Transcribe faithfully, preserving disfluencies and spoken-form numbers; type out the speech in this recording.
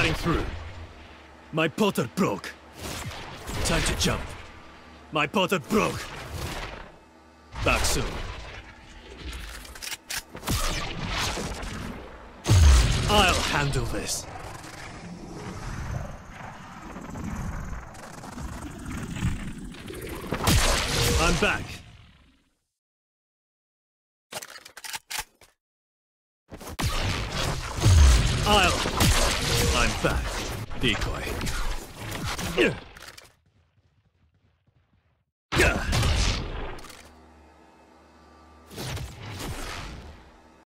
Scanning through. My potter broke. Time to jump. My potter broke. Back soon. I'll handle this. I'm back. I'll... I'm back. Decoy.